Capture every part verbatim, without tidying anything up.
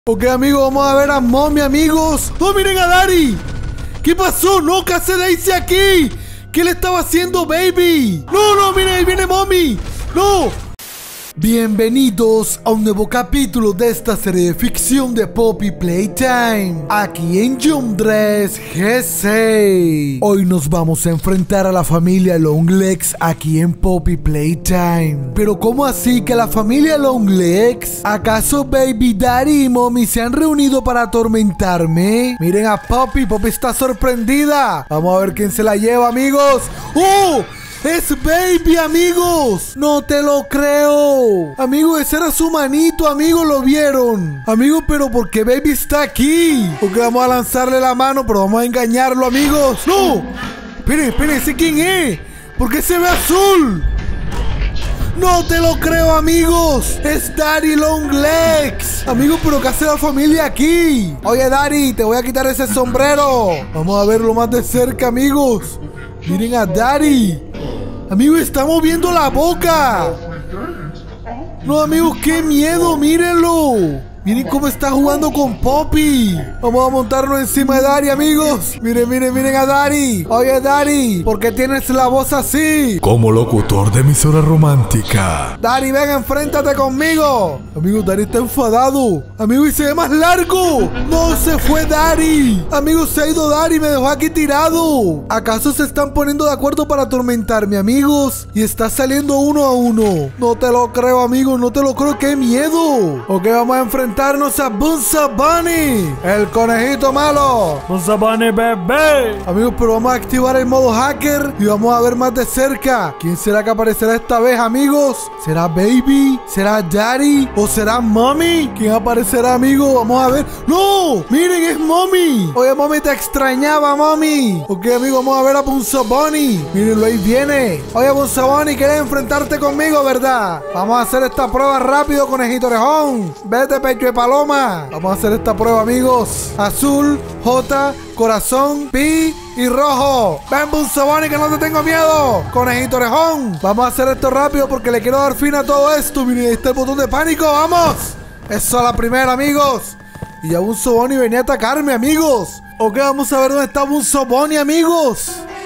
Ok, amigos, vamos a ver a Mommy, amigos. ¡Oh, miren a Dari! ¿Qué pasó? ¡No! ¿Qué hace Daisy aquí? ¿Qué le estaba haciendo, baby? ¡No, no! ¡Miren, ahí viene Mommy! ¡No! Bienvenidos a un nuevo capítulo de esta serie de ficción de Poppy Playtime, aquí en Jump Dress G seis. Hoy nos vamos a enfrentar a la familia Longlegs aquí en Poppy Playtime. Pero ¿cómo así que la familia Longlegs? ¿Acaso Baby, Daddy y Mommy se han reunido para atormentarme? Miren a Poppy, Poppy está sorprendida. Vamos a ver quién se la lleva, amigos. ¡Oh! ¡Es Baby, amigos! ¡No te lo creo! Amigo, ese era su manito, amigo, ¿lo vieron? Amigo, pero ¿por qué Baby está aquí? Porque vamos a lanzarle la mano, pero vamos a engañarlo, amigos. ¡No! Esperen, esperen, ¿ese quién es? ¿Por qué se ve azul? ¡No te lo creo, amigos! ¡Es Daddy Longlegs! Amigo, ¿pero qué hace la familia aquí? Oye, Daddy, te voy a quitar ese sombrero. Vamos a verlo más de cerca, amigos. Miren a Daddy. Amigo, está moviendo la boca. No, amigos, qué miedo, mírenlo. Miren cómo está jugando con Poppy. Vamos a montarnos encima de Dari, amigos. Miren, miren, miren a Dari. Oye, Dari, ¿por qué tienes la voz así? Como locutor de emisora romántica. Dari, ven, enfréntate conmigo. Amigo, Dari está enfadado. Amigo, y se ve más largo. No, se fue Dari. Amigo, se ha ido Dari, me dejó aquí tirado. ¿Acaso se están poniendo de acuerdo para atormentarme, amigos? Y está saliendo uno a uno. No te lo creo, amigo, no te lo creo. ¡Qué miedo! Ok, vamos a enfrentar a Bunsa Bunny, el conejito malo. Bunsa Bunny, bebé. Amigos, pero vamos a activar el modo hacker y vamos a ver más de cerca quién será que aparecerá esta vez, amigos. ¿Será Baby? ¿Será Daddy? ¿O será Mommy? ¿Quién aparecerá, amigos? Vamos a ver. ¡No! Miren, es Mommy. Oye, Mommy, te extrañaba, Mommy. Ok, amigos, vamos a ver a Bunsa Bunny. Mírenlo, ahí viene. Oye, Bunsa Bunny, ¿quieres enfrentarte conmigo, verdad? Vamos a hacer esta prueba rápido, conejito orejón. Vete, pecho de paloma. Vamos a hacer esta prueba, amigos. Azul, J, corazón, pi y rojo. Ven, Bunsa Bunny, que no te tengo miedo, conejito orejón. Vamos a hacer esto rápido porque le quiero dar fin a todo esto. Miren, ahí está el botón de pánico. ¡Vamos! Eso a la primera, amigos. Y ya Bunsa Bunny venía a atacarme, amigos. Ok, vamos a ver dónde está Bunsa Bunny, amigos.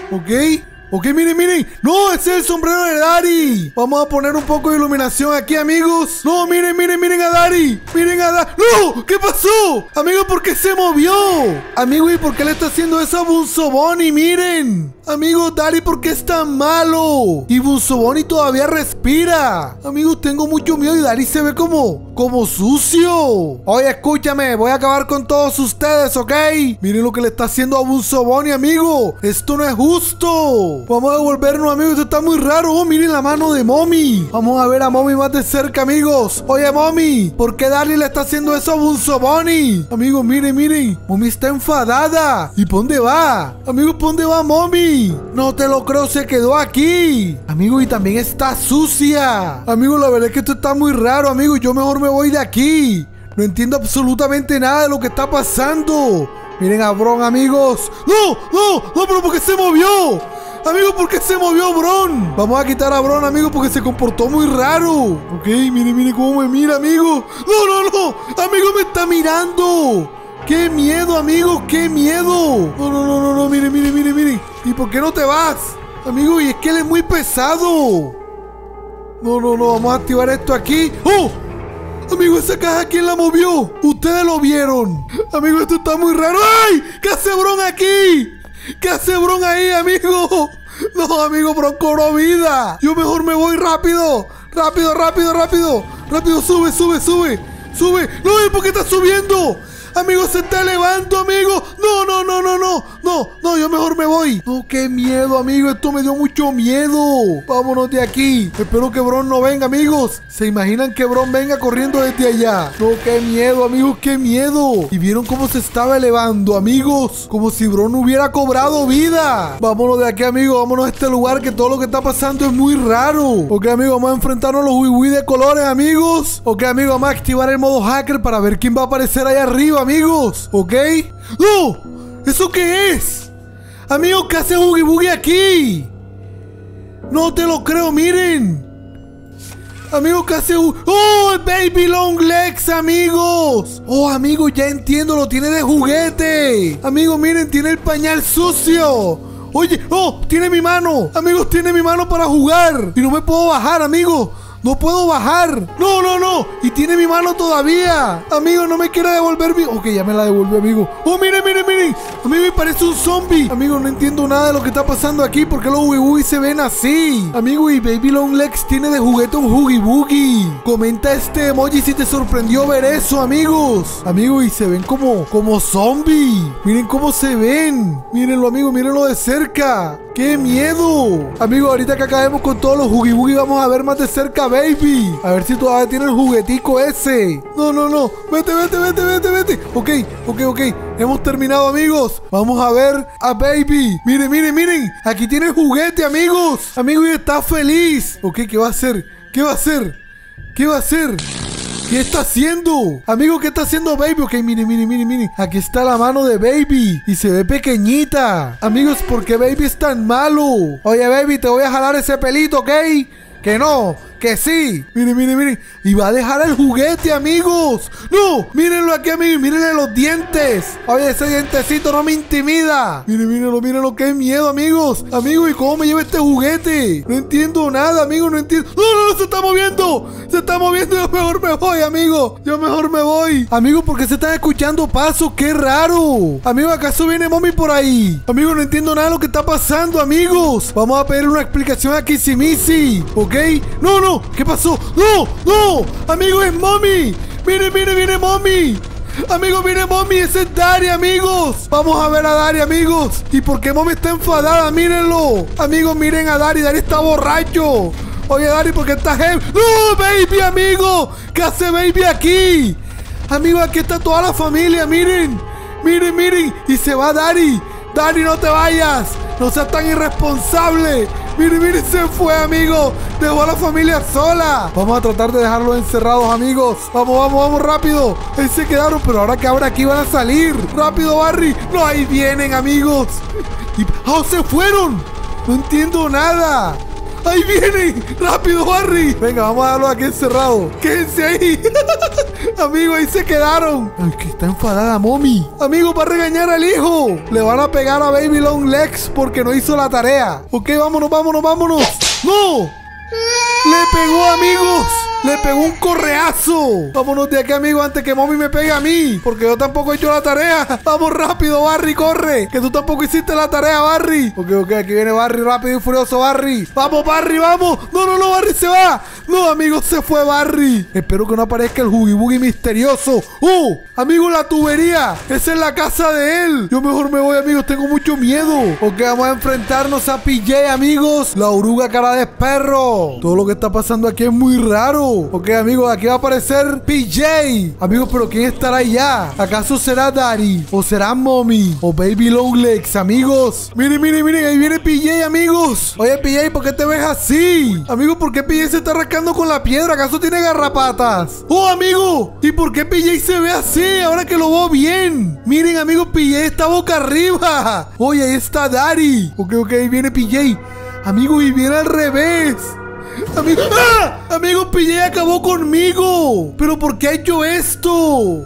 Ok. Ok, miren, miren. No, ese es el sombrero de Dari. Vamos a poner un poco de iluminación aquí, amigos. No, miren, miren, miren a Dari. Miren a Dari. ¡No! ¿Qué pasó? Amigo, ¿por qué se movió? Amigo, ¿y por qué le está haciendo eso a Bunsa Bunny? Miren. Amigo, Dari, ¿por qué es tan malo? Y Bunsa Bunny todavía respira. Amigos, tengo mucho miedo y Dari se ve como, como sucio. Oye, escúchame, voy a acabar con todos ustedes, ¿ok? Miren lo que le está haciendo a Bunsa Bunny, amigo. Esto no es justo. Vamos a devolvernos, amigos. Esto está muy raro. Oh, miren la mano de Mommy. Vamos a ver a Mommy más de cerca, amigos. Oye, Mommy, ¿por qué Dari le está haciendo eso a Bunsa Bunny? Amigos, miren, miren. Mommy está enfadada. ¿Y por dónde va? Amigos, ¿por dónde va Mommy? No te lo creo, se quedó aquí. Amigos, y también está sucia. Amigos, la verdad es que esto está muy raro, amigos. Yo mejor me voy de aquí. No entiendo absolutamente nada de lo que está pasando. Miren a Bron, amigos. ¡No! ¡No! ¡No! ¿Pero por qué se movió? Amigos, ¿por qué se movió Bron? Vamos a quitar a Bron, amigos, porque se comportó muy raro. Ok, miren, miren cómo me mira, amigo. No, no, no. Amigo, me está mirando. ¡Qué miedo, amigos! ¡Qué miedo! No, no, no, no, no. Miren, miren, miren, miren. ¿Y por qué no te vas? Amigo, y es que él es muy pesado. No, no, no. Vamos a activar esto aquí. ¡Oh! Amigo, esa caja, ¿quién la movió? Ustedes lo vieron. Amigo, esto está muy raro. ¡Ay! ¿Qué hace Bron aquí? ¿Qué hace Bron ahí, amigo? No, amigo, Bron cobró vida. Yo mejor me voy rápido. Rápido, rápido, rápido. Rápido, sube, sube, sube. Sube. No, ¿por qué está subiendo? Amigo, se está elevando, amigo. No, no, no, no, no. No, no, yo mejor me voy. No, qué miedo, amigo. Esto me dio mucho miedo. Vámonos de aquí. Espero que Bron no venga, amigos. ¿Se imaginan que Bron venga corriendo desde allá? No, qué miedo, amigos, qué miedo. ¿Y vieron cómo se estaba elevando, amigos? Como si Bron hubiera cobrado vida. Vámonos de aquí, amigos. Vámonos a este lugar que todo lo que está pasando es muy raro. Ok, amigos, vamos a enfrentarnos a los wiwi de colores, amigos. Ok, amigos, vamos a activar el modo hacker para ver quién va a aparecer allá arriba, amigos. ¿Ok? ¡No! ¿Eso qué es? Amigos, ¿qué hace Oogie Boogie aquí? No te lo creo, miren. Amigos, casi... ¡Oh, el Baby Long Legs, amigos! Oh, amigos, ya entiendo, lo tiene de juguete. Amigos, miren, tiene el pañal sucio. Oye, oh, tiene mi mano. Amigos, tiene mi mano para jugar. Y no me puedo bajar, amigos. No puedo bajar. No, no, no. Y tiene mi mano todavía. Amigo, no me quiere devolver mi... Ok, ya me la devolvió, amigo. Oh, miren, miren, miren. A mí me parece un zombie. Amigo, no entiendo nada de lo que está pasando aquí. ¿Por qué los Oogie Boogie se ven así? Amigo, y Baby Long Legs tiene de juguete un Oogie Boogie. Comenta este emoji si te sorprendió ver eso, amigos. Amigo, y se ven como, como zombie. Miren cómo se ven. Mírenlo, amigo, mírenlo de cerca. ¡Qué miedo! Amigo, ahorita que acabemos con todos los Oogie Boogie, vamos a ver más de cerca a Baby. A ver si todavía tiene el juguetico ese. No, no, no. Vete, vete, vete, vete, vete. Ok, ok, ok. Hemos terminado, amigos. Vamos a ver a Baby. Miren, miren, miren. Aquí tiene el juguete, amigos. Amigo, y está feliz. Ok, ¿qué va a hacer? ¿Qué va a hacer? ¿Qué va a hacer? ¿Qué está haciendo? Amigo, ¿qué está haciendo Baby? Ok, miren, miren, miren, miren. Aquí está la mano de Baby. Y se ve pequeñita. Amigos, ¿por qué Baby es tan malo? Oye, Baby, te voy a jalar ese pelito, ¿ok? Que no, que sí. Miren, miren, miren. Y va a dejar el juguete, amigos. No, mírenlo aquí, amigos. Mírenle los dientes. Oye, ese dientecito no me intimida. Miren, mírenlo, mírenlo. Qué miedo, amigos. Amigos, ¿y cómo me lleva este juguete? No entiendo nada, amigos. No entiendo. No, no, no, se está moviendo. Se está moviendo. Yo mejor me voy, amigo. Yo mejor me voy. Amigos, ¿por qué se están escuchando pasos? Qué raro. Amigos, ¿acaso viene Mommy por ahí? Amigos, no entiendo nada de lo que está pasando, amigos. Vamos a pedir una explicación a Kissimisi. ¿Ok? No, no. ¿Qué pasó? ¡No! ¡No! ¡Amigo, es Mommy! ¡Mire, mire, viene Mommy! ¡Amigo, viene Mommy! ¡Ese es Dari, amigos! Vamos a ver a Dari, amigos. ¿Y por qué Mommy está enfadada? ¡Mírenlo! Amigos, miren a Dari. Dari está borracho. Oye, Dari, ¿por qué estás heavy? ¡No, Baby, amigo! ¿Qué hace Baby aquí? Amigo, aquí está toda la familia. Miren. Miren, miren. Y se va Dari. Dari, no te vayas. No seas tan irresponsable. Miren, miren, se fue, amigo. Dejó a la familia sola. Vamos a tratar de dejarlos encerrados, amigos. Vamos, vamos, vamos, rápido. Ahí se quedaron, pero ahora que ahora aquí van a salir. Rápido, Barry. No, ahí vienen, amigos. Y... ¡oh, se fueron! No entiendo nada. ¡Ahí vienen! ¡Rápido, Barry! Venga, vamos a dejarlos aquí encerrados. ¡Quédense ahí! Amigo, ahí se quedaron. Ay, que está enfadada Mommy. Amigo, para regañar al hijo. Le van a pegar a Baby Long Legs porque no hizo la tarea. Ok, vámonos, vámonos, vámonos. ¡No! ¡Le pegó, amigos! ¡Le pegó un correazo! Vámonos de aquí, amigo, antes que Mommy me pegue a mí. Porque yo tampoco he hecho la tarea. Vamos rápido, Barry, corre. Que tú tampoco hiciste la tarea, Barry. Ok, ok, aquí viene Barry, rápido y furioso, Barry. Vamos, Barry, vamos. No, no, no, Barry se va. No, amigos, se fue Barry. Espero que no aparezca el Oogie Boogie misterioso. ¡Uh! Amigo, la tubería. Esa es la casa de él. Yo mejor me voy, amigos. Tengo mucho miedo. Ok, vamos a enfrentarnos a P J, amigos. La oruga cara de perro. Todo lo que está pasando aquí es muy raro. Ok, amigos, aquí va a aparecer P J. Amigos, pero ¿quién estará allá? ¿Acaso será Dari? ¿O será Mommy? ¿O Baby Long Legs, amigos? Miren, miren, miren, ahí viene P J, amigos. Oye, P J, ¿por qué te ves así? Amigos, ¿por qué P J se está rascando con la piedra? ¿Acaso tiene garrapatas? ¡Oh, amigo! ¿Y por qué P J se ve así? Ahora que lo veo bien. Miren, amigos, P J está boca arriba. Oye, ahí está Dari. Ok, ok, ahí viene P J. Amigo, y viene al revés. Amigo, ¡ah! Amigo, P J acabó conmigo. ¿Pero por qué ha hecho esto?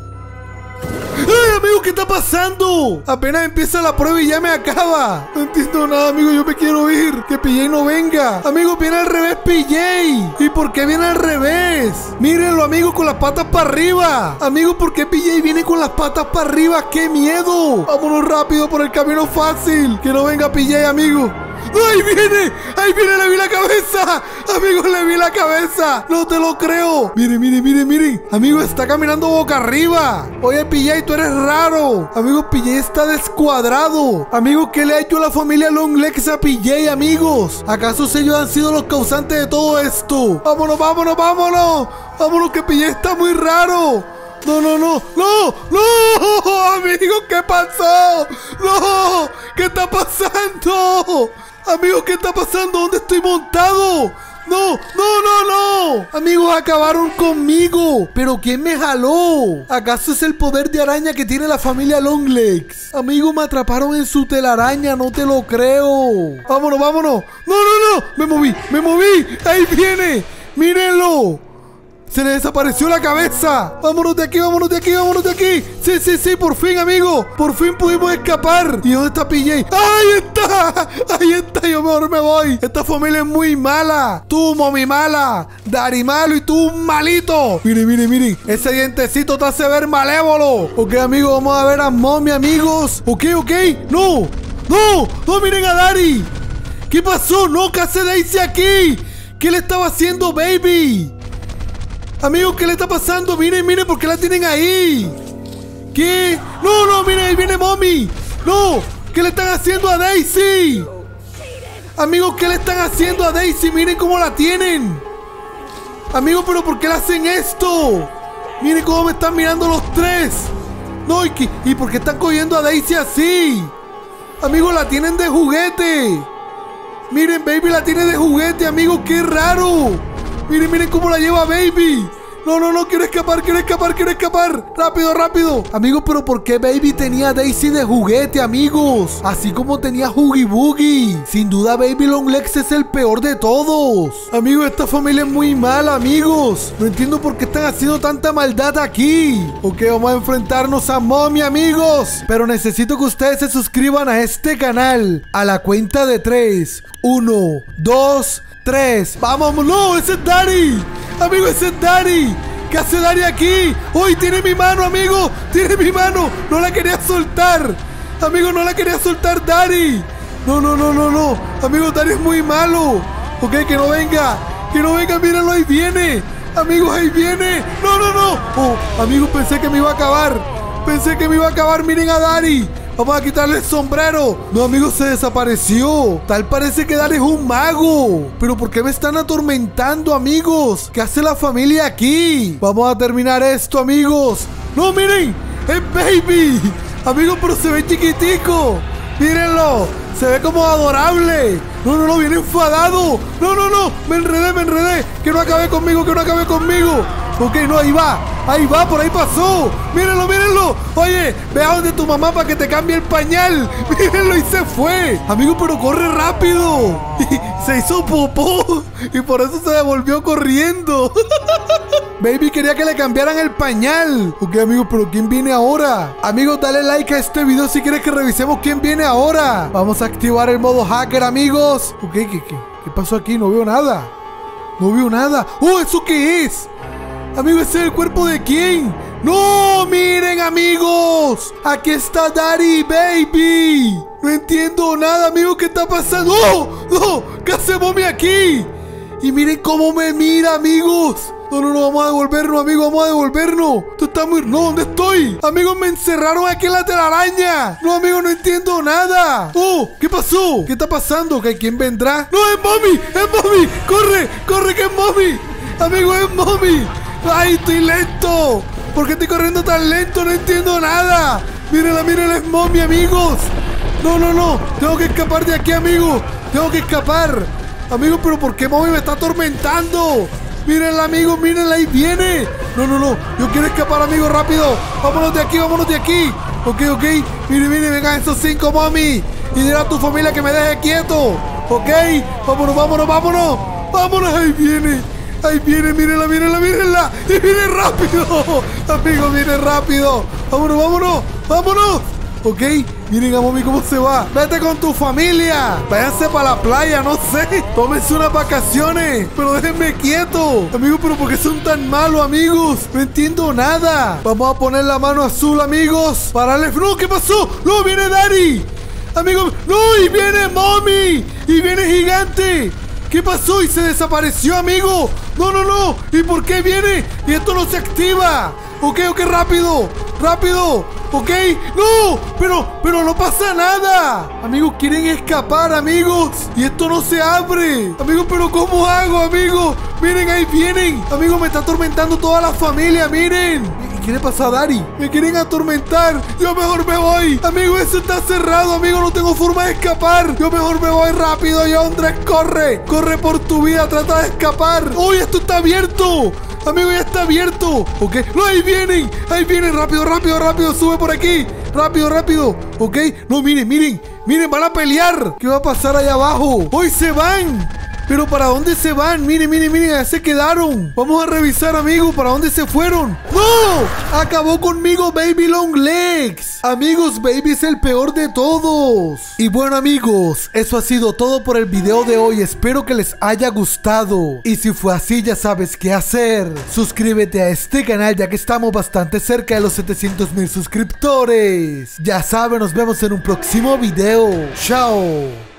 ¡Ay, amigo! ¿Qué está pasando? Apenas empieza la prueba y ya me acaba. No entiendo nada, amigo. Yo me quiero ir. Que P J no venga. Amigo, viene al revés P J. ¿Y por qué viene al revés? Mírenlo, amigo, con las patas para arriba. Amigo, ¿por qué P J viene con las patas para arriba? ¡Qué miedo! Vámonos rápido por el camino fácil. Que no venga P J, amigo. ¡Ahí viene! ¡Ahí viene! ¡Le vi la cabeza! ¡Amigo, le vi la cabeza! ¡No te lo creo! Miren, miren, miren, miren. Amigo, está caminando boca arriba. Oye, P J, tú eres raro. Amigo, P J está descuadrado. Amigo, ¿qué le ha hecho la familia Long Legs a P J, amigos? ¿Acaso ellos han sido los causantes de todo esto? ¡Vámonos, vámonos, vámonos! ¡Vámonos, que P J está muy raro! No, no, no, no, no, amigo, ¿qué pasó? No, ¿qué está pasando? Amigo, ¿qué está pasando? ¿Dónde estoy montado? No, no, no, no. Amigos, acabaron conmigo. ¿Pero quién me jaló? ¿Acaso es el poder de araña que tiene la familia Long Legs? Amigos, me atraparon en su telaraña, no te lo creo. Vámonos, vámonos. No, no, no, me moví, me moví. Ahí viene. ¡Mírenlo! ¡Se le desapareció la cabeza! ¡Vámonos de aquí, vámonos de aquí, vámonos de aquí! ¡Sí, sí, sí! ¡Por fin, amigo! ¡Por fin pudimos escapar! ¿Y dónde está P J? ¡Ahí está! ¡Ahí está! Yo mejor me voy. Esta familia es muy mala. Tú, Mommy mala. Daddy malo y tú un malito. Miren, miren, miren. Ese dientecito te hace ver malévolo. Ok, amigos, vamos a ver a Mommy, amigos. Ok, ok. ¡No! ¡No! ¡No, miren a Daddy! ¿Qué pasó? ¡No! ¿Qué hace Daisy aquí? ¿Qué le estaba haciendo, baby? Amigos, ¿qué le está pasando? Miren, miren, ¿por qué la tienen ahí? ¿Qué? No, no, miren, ahí viene Mommy. No, ¿qué le están haciendo a Daisy? Amigos, ¿qué le están haciendo a Daisy? Miren cómo la tienen. Amigos, ¿pero por qué le hacen esto? Miren cómo me están mirando los tres. No, ¿y, qué? ¿Y por qué están cogiendo a Daisy así? Amigos, la tienen de juguete. Miren, baby la tiene de juguete, amigos, qué raro. Miren, miren cómo la lleva Baby. No, no, no, quiero escapar, quiero escapar, quiero escapar. Rápido, rápido. Amigos, pero ¿por qué Baby tenía a Daisy de juguete, amigos? Así como tenía Huggy Boogie. Sin duda, Baby Longlegs es el peor de todos. Amigos, esta familia es muy mala, amigos. No entiendo por qué están haciendo tanta maldad aquí. Ok, vamos a enfrentarnos a Mommy, amigos. Pero necesito que ustedes se suscriban a este canal. A la cuenta de tres. Uno, dos, tres. Vamos, no, ese es Daddy. Amigo, ese es Daddy. ¿Qué hace Daddy aquí? ¡Uy, tiene mi mano, amigo! ¡Tiene mi mano! ¡No la quería soltar! Amigo, no la quería soltar Daddy. No, no, no, no, no. Amigo, Daddy es muy malo. Ok, que no venga. Que no venga, mírenlo, ahí viene. Amigos, ahí viene. No, no, no. Oh, amigos, pensé que me iba a acabar. Pensé que me iba a acabar. Miren a Daddy. Vamos a quitarle el sombrero. No, amigos, se desapareció. Tal parece que Daddy es un mago. Pero ¿por qué me están atormentando, amigos? ¿Qué hace la familia aquí? Vamos a terminar esto, amigos. No, miren, es Baby. Amigos, pero se ve chiquitico. Mírenlo, se ve como adorable. No, no, no, viene enfadado. No, no, no, me enredé, me enredé. Que no acabe conmigo, que no acabe conmigo. Ok, no, ahí va, ahí va, por ahí pasó. Mírenlo, mírenlo. Oye, ve a donde tu mamá para que te cambie el pañal. Mírenlo, y se fue. Amigo, pero corre rápido. Y se hizo popó y por eso se devolvió corriendo. Baby quería que le cambiaran el pañal. Ok, amigos, pero ¿quién viene ahora? Amigos, dale like a este video si quieres que revisemos quién viene ahora. Vamos a activar el modo hacker, amigos. Ok, ¿qué, qué, qué pasó aquí? No veo nada. No veo nada. ¡Oh, eso qué es! Amigo, ¿ese es el cuerpo de quién? ¡No! ¡Miren, amigos! Aquí está Daddy, Baby. No entiendo nada, amigos. ¿Qué está pasando? ¡Oh! ¡No! ¿Qué hace Mommy aquí? Y miren cómo me mira, amigos. No, no, no, vamos a devolvernos, amigos, vamos a devolvernos. Esto está muy... No, ¿dónde estoy? Amigos, me encerraron aquí en la telaraña. No, amigos, no entiendo nada. Oh, ¿qué pasó? ¿Qué está pasando? ¿Que quién vendrá? No, es Mommy, es Mommy. Corre, corre, que es Mommy. Amigo, es Mommy. ¡Ay, estoy lento! ¿Por qué estoy corriendo tan lento? No entiendo nada. Mírenla, mírenla, es Mommy, amigos. No, no, no. Tengo que escapar de aquí, amigos. Tengo que escapar. Amigos, ¿pero por qué Mommy me está atormentando? Mírenla, amigos, mírenla, ahí viene. No, no, no. Yo quiero escapar, amigos, rápido. Vámonos de aquí, vámonos de aquí. Ok, ok. Miren, miren, vengan esos cinco, Mommy. Y dile a tu familia que me deje quieto. Ok. Vámonos, vámonos, vámonos. Vámonos, ahí viene. Ahí viene, mírenla, mírenla, mírenla. Y viene rápido. Amigos, viene rápido. Vámonos, vámonos, vámonos. Ok, miren a Mommy cómo se va. Vete con tu familia. Váyanse para la playa, no sé. Tómense unas vacaciones. Pero déjenme quieto. Amigos, pero ¿por qué son tan malos, amigos? No entiendo nada. Vamos a poner la mano azul, amigos. Para darle... No, ¿qué pasó? No, viene Daddy. Amigos, no, y viene Mommy. Y viene Gigante. ¿Qué pasó? Y se desapareció, amigo. No, no, no. ¿Y por qué viene? Y esto no se activa. Ok, ok, rápido. Rápido. Ok. No. Pero, pero no pasa nada. Amigos, quieren escapar, amigos. Y esto no se abre. Amigos, pero ¿cómo hago, amigos? Miren, ahí vienen. Amigos, me está atormentando toda la familia. Miren. ¿Qué le pasa a Daddy? Me quieren atormentar. Yo mejor me voy. Amigo, eso está cerrado, amigo. No tengo forma de escapar. Yo mejor me voy rápido. Andrés, corre. Corre por tu vida. Trata de escapar. ¡Uy, esto está abierto! Amigo, ya está abierto. Ok. No, ahí vienen. Ahí vienen. Rápido, rápido, rápido. Sube por aquí. Rápido, rápido. Ok. No, miren, miren. Miren, van a pelear. ¿Qué va a pasar allá abajo? ¡Hoy se van! Pero ¿para dónde se van? Miren, miren, miren, ya se quedaron. Vamos a revisar, amigos, ¿para dónde se fueron? ¡No! Acabó conmigo Baby Long Legs. Amigos, Baby es el peor de todos. Y bueno, amigos, eso ha sido todo por el video de hoy. Espero que les haya gustado. Y si fue así, ya sabes qué hacer. Suscríbete a este canal, ya que estamos bastante cerca de los setecientos mil suscriptores. Ya saben, nos vemos en un próximo video. Chao.